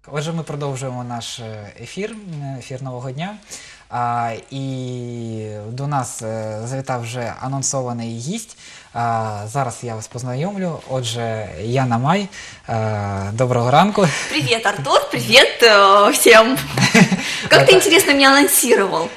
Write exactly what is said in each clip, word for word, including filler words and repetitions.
Отже, ми продовжуємо наш ефір, ефір нового дня. А, і до нас е, завітав вже анонсований гість. А, зараз я вас познайомлю. Отже, Яна Май. А, доброго ранку. Привет, Артур, привет э, всем. Как ты интересно меня анонсировал.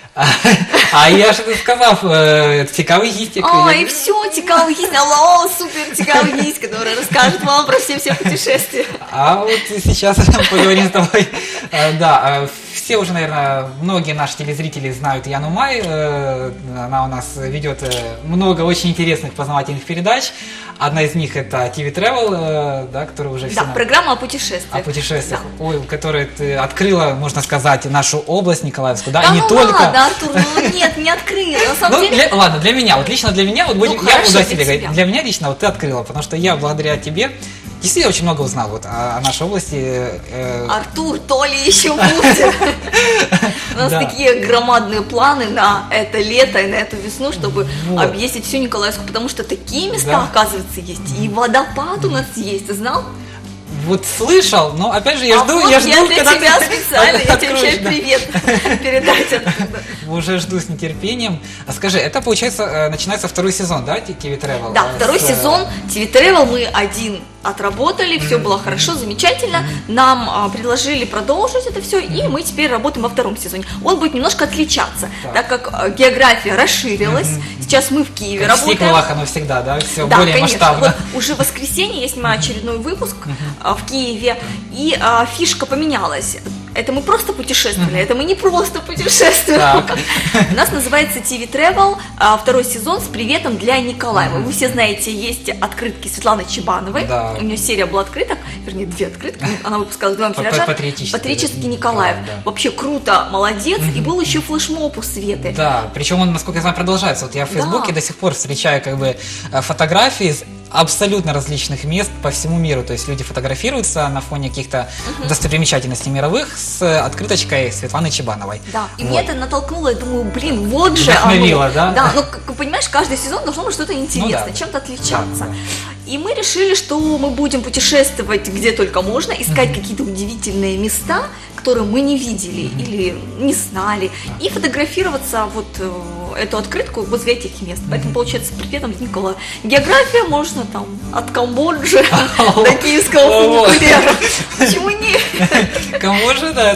А я ж сказав, цікавий гість. А, и все, цікавый гість, алло, супер цікавый гість, который расскажет вам про все-все путешествия. А вот сейчас поговорим с тобой. Да, все уже, наверное, многие наши телезрители знают Яну Май. Она у нас ведет много очень интересных познавательных передач. Одна из них это ти ви Travel, да, которая уже все... Да, программа о путешествиях. О путешествиях, да. Ой, которая ты открыла, можно сказать, нашу область Николаевскую, да, да и не ну только. Ладно, Артур, ну нет, не открыла, на самом ну, деле... Для, ладно, для меня, вот лично для меня, вот ну, будем, хорошо, я буду о себе говорить, тебя. для меня лично вот ты открыла, потому что я благодаря тебе действительно очень много узнал вот о, о нашей области. Э... Артур, то ли еще будет. У нас такие громадные планы на это лето и на эту весну, чтобы объездить всю Николаевскую, потому что такие места, оказывается, есть. И водопад у нас есть, ты знал? Вот слышал, но опять же я а жду, вот я жду, я для когда тебя ты специально, я тебе откроешь, сейчас да. привет передать оттуда. Уже жду с нетерпением. А скажи, это получается начинается второй сезон, да, ти ви Travel? Да, второй с... сезон ти ви Travel мы один отработали, все было хорошо, замечательно. Нам а, предложили продолжить это все, и мы теперь работаем во втором сезоне. Он будет немножко отличаться, так, так как а, география расширилась. Сейчас мы в Киеве как работаем. В сиквелах оно всегда, да, все да, более конечно. масштабно. Вот уже в воскресенье я снимаю очередной выпуск а, в Киеве, и а, фишка поменялась. Это мы просто путешествовали, это мы не просто путешествуем. У нас называется ти ви Travel, второй сезон с приветом для Николаева. Вы все знаете, есть открытки Светланы Чебановой. Да. У нее серия была открыток, вернее, две открытки. Она выпускала два тиража. Патриотический. Патриотический Николаев. Да, да. Вообще круто, молодец. И был еще флешмоб у Светы. Да, причем он, насколько я знаю, продолжается. Вот я в Фейсбуке да. до сих пор встречаю как бы фотографии абсолютно различных мест по всему миру. То есть люди фотографируются на фоне каких-то uh-huh. достопримечательностей мировых с открыточкой Светланы Чебановой. Да, и вот. меня это натолкнуло, я думаю, блин, вот же Вдохновило, оно. да? Да, ну, как, понимаешь, каждый сезон должно быть что-то интересное, ну, да. чем-то отличаться. Да, да. И мы решили, что мы будем путешествовать где только можно, искать uh-huh. какие-то удивительные места, которые мы не видели uh-huh. или не знали, uh-huh. и фотографироваться вот э, эту открытку возле этих мест. Uh-huh. Поэтому, получается, приветом Никола. География можно там от Камбоджи до киевского фуникулера. Почему нет? Камбоджа, да,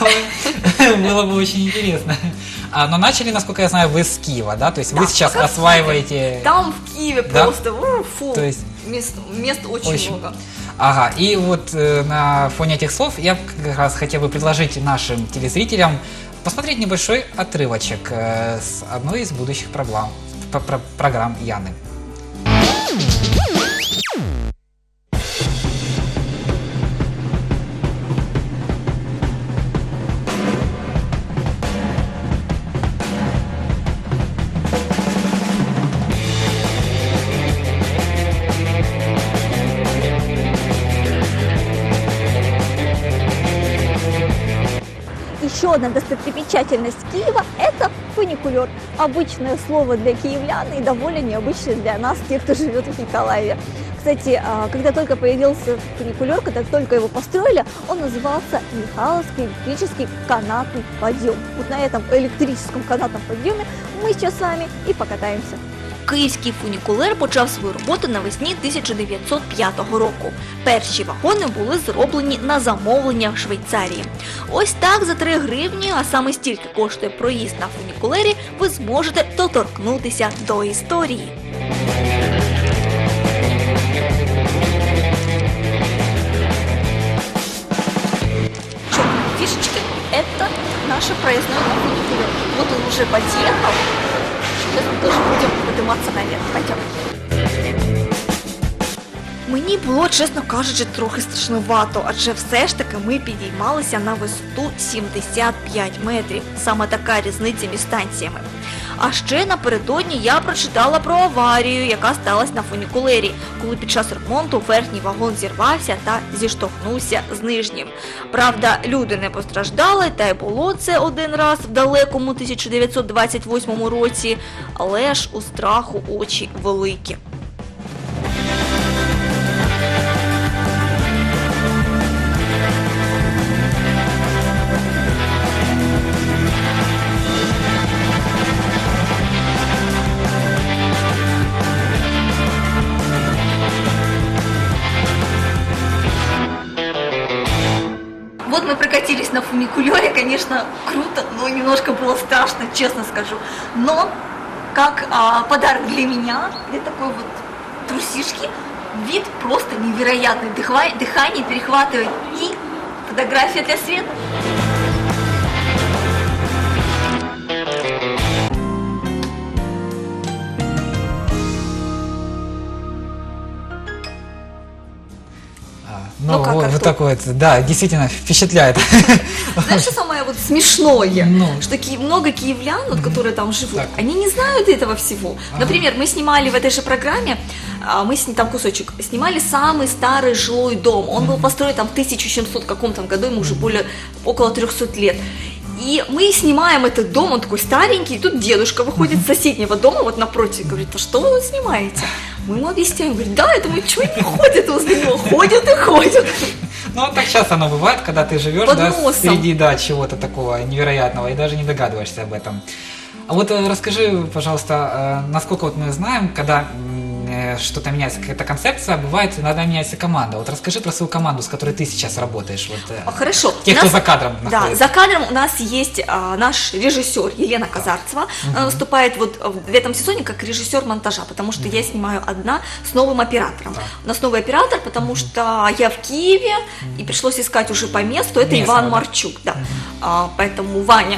это было бы очень интересно. А, но начали, насколько я знаю, вы с Киева, да? То есть да, вы сейчас осваиваете... Там в Киеве да? просто фу, То есть... мест, мест очень, очень много. Ага, и вот э, на фоне этих слов я как раз хотел бы предложить нашим телезрителям посмотреть небольшой отрывочек э, с одной из будущих программ, программ Яны. Еще одна достопримечательность Киева – это фуникулер. Обычное слово для киевлян и довольно необычное для нас, тех, кто живет в Николаеве. Кстати, когда только появился фуникулер, когда только его построили, он назывался Михайловский электрический канатный подъем. Вот на этом электрическом канатном подъеме мы сейчас с вами и покатаемся. Київський фунікулер почав свою роботу навесні тисяча дев'ятсот п'ятого року. Перші вагони були зроблені на замовлення в Швейцарії. Ось так за три гривні, а саме стільки коштує проїзд на фунікулері, ви зможете доторкнутися до історії. Что, фишечки? Это наше проездное фуникулер. Вот он уже подъехал. Сейчас мы тоже будем подниматься наверх. Пойдем. Мені було, чесно кажучи, трохи страшнувато, адже все ж таки ми підіймалися на висоту сімдесят п'ять метрів. Саме така різниця між станціями. А ще напередодні я прочитала про аварію, яка сталася на фунікулері, коли під час ремонту верхній вагон зірвався та зіштовхнувся з нижнім. Правда, люди не постраждали, та й було це один раз в далекому тисяча дев'ятсот двадцять восьмому році, але ж у страху очі великі. здесь на фуникулере, конечно, круто, но немножко было страшно, честно скажу. Но как а, подарок для меня, для такой вот трусишки, вид просто невероятный. Дыхание, дыхание перехватывает и фотография для Светы. Ну, Ну, как, вот, Артур? вот такой вот, да, действительно впечатляет. Знаешь, что самое вот смешное? Ну. Что ки- много киевлян, вот, которые там живут, Так. они не знают этого всего. Ага. Например, мы снимали в этой же программе, а, мы сни- там кусочек, снимали самый старый жилой дом. Он был построен там в тысяча семьсот каком-то году, ему уже более около трехсот лет. И мы снимаем этот дом, он такой старенький, и тут дедушка выходит с соседнего дома, вот напротив, говорит: а что вы снимаете? Мы ему объясняем, говорит: да, это мы чего не ходят возле него, ходят и ходят. Ну, вот так часто оно бывает, когда ты живешь, Под да, носом. среди, да, чего-то такого невероятного, и даже не догадываешься об этом. А вот э, расскажи, пожалуйста, э, насколько вот мы знаем, когда м, э, что-то меняется, какая-то концепция, бывает, иногда меняется команда. Вот расскажи про свою команду, с которой ты сейчас работаешь. Вот, э, А, Хорошо. Те, У кто нас- за кадром Да, находится. за кадром у нас есть а, наш режиссер Елена Казарцева. Она выступает вот в этом сезоне как режиссер монтажа, потому что я снимаю одна с новым оператором. Так. У нас новый оператор, потому что я в Киеве, и пришлось искать уже по месту. Это Местного, Иван да? Марчук, да. А, поэтому Ваня,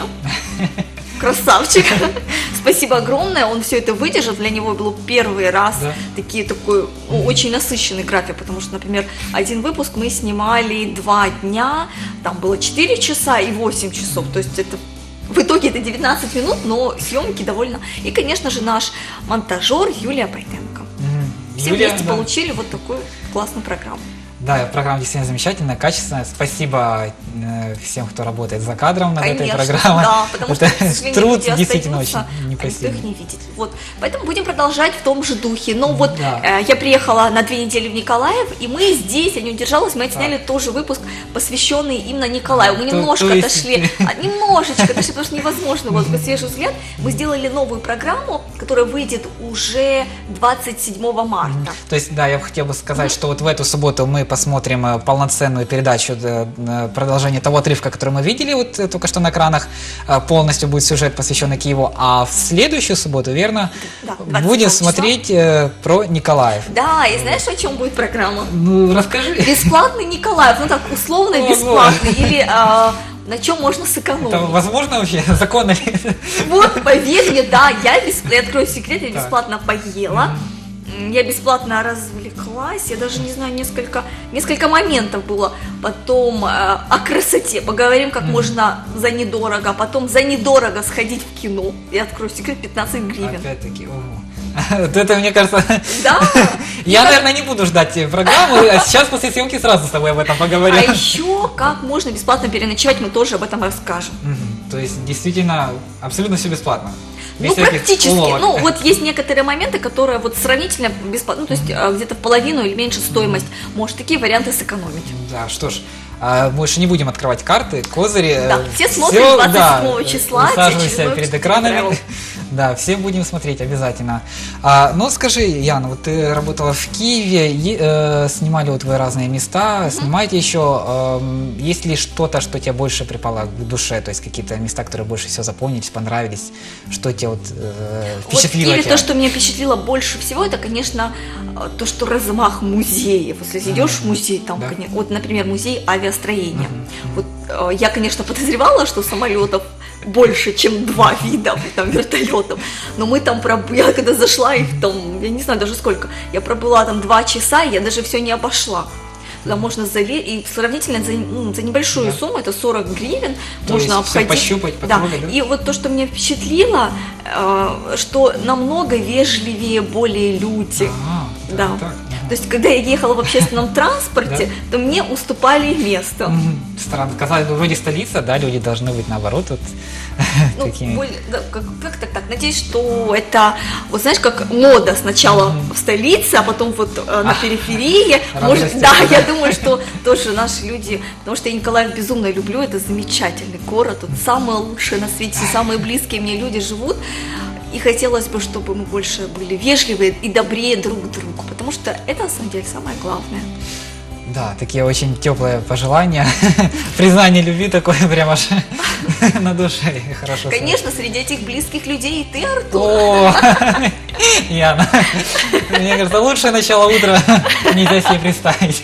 красавчик, спасибо огромное, он все это выдержал, для него был первый раз Да. такие, такой ну, очень насыщенный график, потому что, например, один выпуск мы снимали два дня, там было четыре часа и восемь часов, то есть это в итоге это девятнадцать минут, но съемки довольно... И, конечно же, наш монтажер Юлия Пайтенко. Мгм. Все Юлия, вместе да. получили вот такую классную программу. Да, программа действительно замечательная, качественная. Спасибо э, всем, кто работает за кадром над этой Конечно, программой. да, потому что, Это к сожалению, труд люди действительно остаются, очень а никто непосильный. их не видит. Вот. Поэтому будем продолжать в том же духе. Но вот Да. э, я приехала на две недели в Николаев, и мы здесь, я не удержалась, мы отсняли тоже выпуск, посвященный именно Николаю. Мы То- немножко то есть отошли, ты- а, немножечко отошли, потому что невозможно, вот по свежий взгляд. Мы сделали новую программу, которая выйдет уже двадцать седьмого марта. То есть, да, я бы хотел бы сказать, что вот в эту субботу мы посмотрим э, полноценную передачу, э, э, продолжение того отрывка, который мы видели вот э, только что на экранах. Э, Полностью будет сюжет, посвященный Киеву. А в следующую субботу, верно, Да, двадцать будем седьмого числа. смотреть э, про Николаев. Да, и знаешь, о чем будет программа? Ну, расскажи. Бесплатный Николаев, ну так условно Ого. бесплатный, или а, на чем можно Это сэкономить. возможно вообще? Законно ли? Вот, поверь мне, да, я бесплатно, я открою секрет, я Так. бесплатно поела, м, я бесплатно развлеклась, я даже не знаю, несколько, несколько моментов было. Потом э, о красоте, поговорим, как можно за недорого, потом за недорого сходить в кино, я открою секрет, пятнадцать гривен. Опять-таки, ого. Вот это, мне кажется, Да, я, наверное, не буду ждать э, программу, а сейчас после съемки сразу с тобой об этом поговорим. а еще как можно бесплатно переночевать, мы тоже об этом расскажем. Мгм. То есть, действительно, абсолютно все бесплатно. Без Ну, всяких практически. уловок. Ну, вот есть некоторые моменты, которые вот сравнительно бесплатно, ну, то есть э, где-то в половину или меньше стоимость. Может, такие варианты сэкономить. Да, что ж, а, больше не будем открывать карты, козыри. Да, э, все смотрим всё, двадцать седьмого да, числа, те, Усаживайся чего перед что экранами. travel. Да, все будем смотреть обязательно. А, ну, скажи, Яна, вот ты работала в Киеве, е- э, снимали вот вы разные места, снимаете еще. эм, есть ли что-то, что тебе больше припало к душе? То есть какие-то места, которые больше всего запомнились, понравились? Что тебе вот э, Вот в впечатлило Киеве тебя? то, что меня впечатлило больше всего, это, конечно, э, то, что размах музеев. Если идешь в музей, там, Да. коне- вот, например, музей авиастроения. Вот э, я, конечно, подозревала, что самолетов больше, чем два вида там, вертолетов. Но мы там пробыли, я когда зашла, их там, я не знаю даже сколько, я пробыла там два часа, и я даже все не обошла. Туда можно залезть, и сравнительно за, ну, за небольшую Да. сумму, это сорок гривен, То можно есть всё обходить. пощупать, да. потрогать, да? И вот то, что меня впечатлило, э, что намного вежливее более люди. А, это Да. вот так, ага. То есть, когда я ехала в общественном транспорте, то мне уступали место. Мгм. Странно, казалось бы, вроде столица, да, люди должны быть наоборот вот Ну, такими. более- да, как, как так так? Надеюсь, что это, вот знаешь, как мода сначала в столице, а потом вот э, на периферии. Может, разрастется, да, да. я думаю, что тоже наши люди, потому что я Николаев безумно люблю, это замечательный город, тут самые лучшие на свете, самые близкие мне люди живут. И хотелось бы, чтобы мы больше были вежливые и добрее друг к другу, потому что это, на самом деле, самое главное. Да, такие очень теплые пожелания, признание любви такое прям аж на душе, хорошо. Конечно, среди этих близких людей и ты, Артур. О, Яна, мне кажется, лучшее начало утра нельзя себе представить.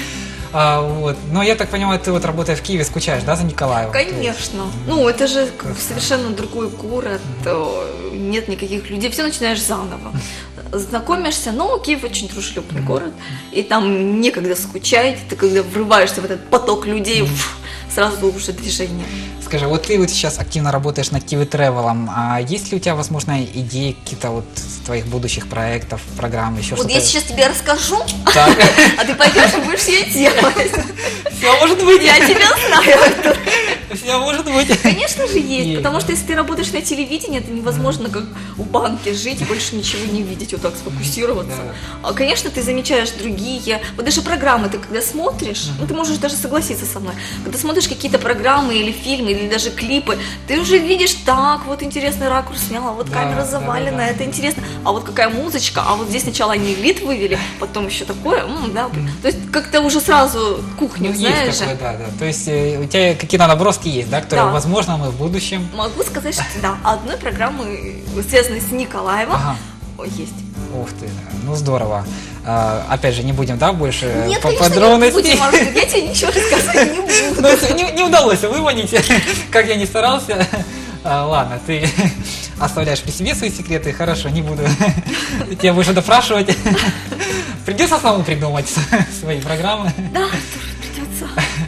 А, вот. Но я так понимаю, ты вот работая в Киеве, скучаешь, да, за Николаевым? Конечно. Ну, это же совершенно другой город, э, нет никаких людей, все начинаешь заново. Знакомишься, но Киев очень дружелюбный город, и там некогда скучать, ты когда врываешься в этот поток людей, фу, сразу уже движение. Скажи, вот ты вот сейчас активно работаешь над Киви Тревелом, а есть ли у тебя, возможно, идеи какие-то вот твоих будущих проектов, программ, еще Вот что-то? я сейчас тебе расскажу, Так. а ты пойдешь и будешь ее делать. Все может быть. Я тебя знаю, Артур. Все может быть. Конечно же есть, Есть, потому да. что если ты работаешь на телевидении, это невозможно как в банке жить и больше ничего не видеть, вот так сфокусироваться. Да. А, конечно, ты замечаешь другие, вот даже программы ты когда смотришь, ну ты можешь даже согласиться со мной, когда смотришь какие-то программы или фильмы, или даже клипы, ты уже видишь, так, вот интересный ракурс сняла, вот Да, камера да, завалена, да, да. это интересно, а вот какая музычка, а вот здесь сначала они лид вывели, потом еще такое, м, да, то есть как-то уже сразу кухню, Ну, знаешь есть же. такое, да, да. То есть э, у тебя какие-то наброски есть, да, которые, Да. возможно, мы в будущем. Могу сказать, что да, одной программы, связанной с Николаевым, Ага. о, есть. Ух ты, ну здорово. А, опять же, не будем, да, больше Нет, по конечно, не подробностей. будем, Артур, я тебе ничего рассказывать не буду. Ну, если не, не удалось выманить, как я не старался. А, ладно, ты оставляешь при себе свои секреты, хорошо, не буду тебя больше допрашивать. Придется самому придумать свои программы. Да, Артур, придется.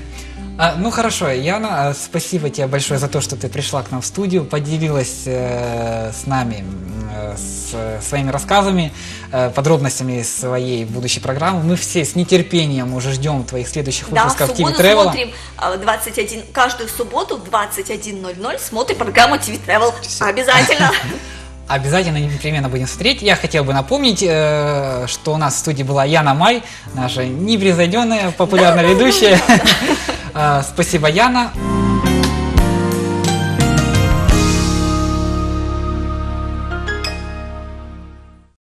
А, ну хорошо, Яна, а, спасибо тебе большое за то, что ты пришла к нам в студию, поделилась э, с нами э, с, своими рассказами, э, подробностями своей будущей программы. Мы все с нетерпением уже ждем твоих следующих Да, в выпусков Киви субботу Тревела. смотрим а, двадцать один, каждую субботу в двадцать один ноль ноль смотрим программу Киви Travel. Обязательно. Обязательно непременно будем смотреть. Я хотел бы напомнить, э, что у нас в студии была Яна Май, наша непревзойденная, популярная ведущая. Э, Спасибо, Яна.